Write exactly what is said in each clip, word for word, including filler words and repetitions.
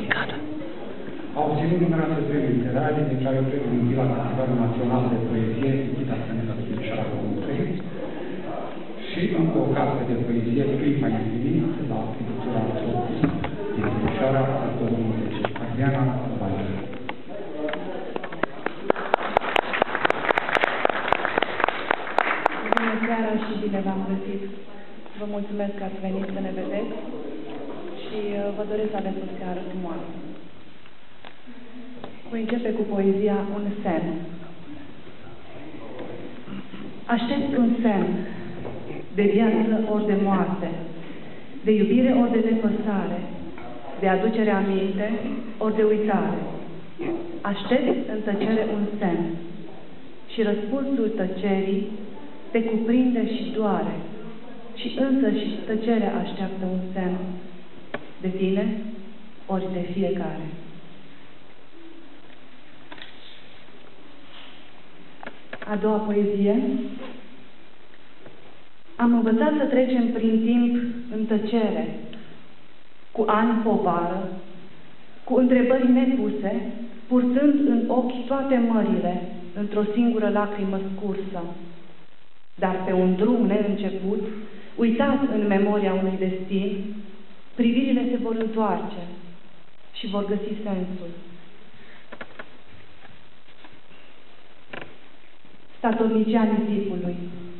A obținut numeroase premii literare, din care premiul Mihila Festivalul Național de Poezie, Ghita Stănița Timișoara două mii trei, și încă o casă de poezie, Clipa Infinit, la Pictura Socus, din Timișoara, două mii zece. Adriana Valea. Bună seara și bine v-am găsit. Vă mulțumesc că ați venit să ne vedeți și vă doresc să aveți o seară frumoasă. Voi începe cu poezia Un semn. Aștept un semn de viață ori de moarte, de iubire ori de nepăsare, de aducere aminte ori de uitare. Aștept în tăcere un semn și răspunsul tăcerii te cuprinde și doare, și însă și tăcerea așteaptă un semn de tine ori de fiecare. A doua poezie. Am învățat să trecem prin timp în tăcere, cu ani povară, cu întrebări nepuse, purtând în ochi toate mările, într-o singură lacrimă scursă. Dar pe un drum neînceput, uitat în memoria unui destin, privirile se vor întoarce și vor găsi sensul. Statornicia nisipului.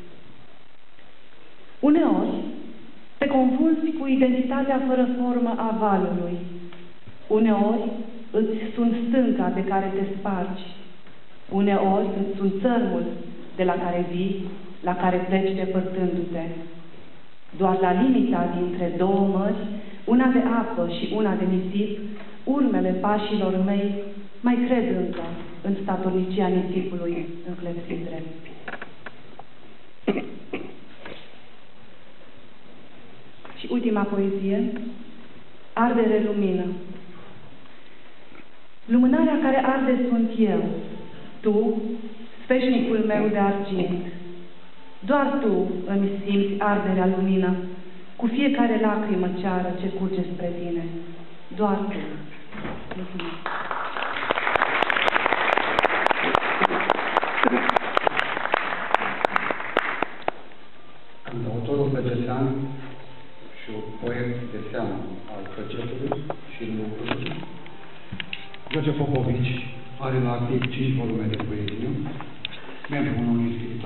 Uneori te confunzi cu identitatea fără formă a valului. Uneori îți sunt stânca de care te spargi. Uneori îți sunt țărmul de la care vii, la care pleci depărtându-te. Doar la limita dintre două mări, una de apă și una de nisip, urmele pașilor mei mai cred încă în statornicia nisipului în clepsidre. Și ultima poezie, Ardere lumină. Lumânarea care arde sunt eu, tu, sfeșnicul meu de argint. Doar tu îmi simți arderea lumină, cu fiecare lacrimă ceară ce curge spre tine. Doar tu. Mulțumesc. Cantautorul băgățean și poet de seamă al Crăgetului și lucrului, George Popovici, are la activ cinci volume de poezie, membru unui